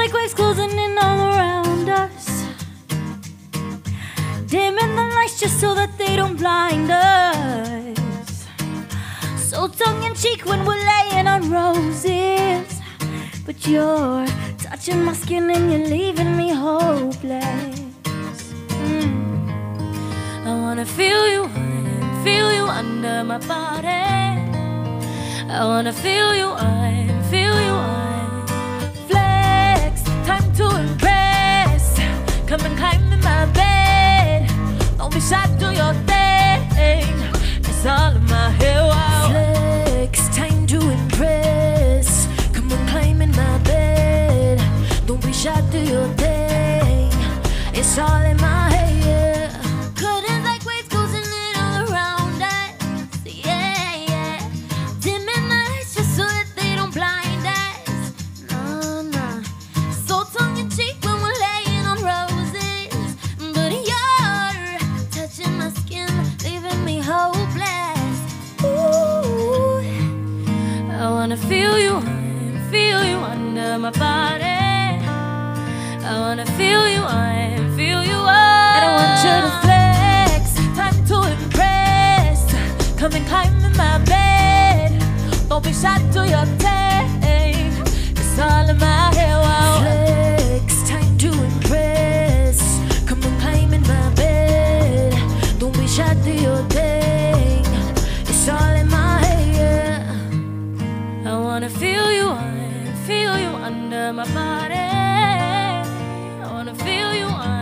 like waves closing in all around us, dimming the lights just so that they don't blind us. So tongue-in-cheek when we're laying on roses, but you're touching my skin and you're leaving me hopeless. I wanna feel you under my body. I wanna feel you flex, time to impress. Come and climb in my bed. Don't be shy, do your thing. It's all in my head. Wow. Flex, time to impress. Come and climb in my bed. Don't be shy, do your thing. It's all in my head. Couldn't like waves closing in all around us. Yeah, yeah. Dimming the lights just so that they don't blind us. Nah, nah. So tongue-in-cheek when we're laying on roses, but you're touching my skin, leaving me hopeless. Ooh, I wanna feel you under my body. I wanna feel you I don't want you to flex, time to impress. Come and climb in my bed. Don't be shy, do your thing. It's all in my head. Wow. Flex, time to impress. Come and climb in my bed. Don't be shy, do your thing. It's all in my head. I wanna feel you under my body. I wanna feel you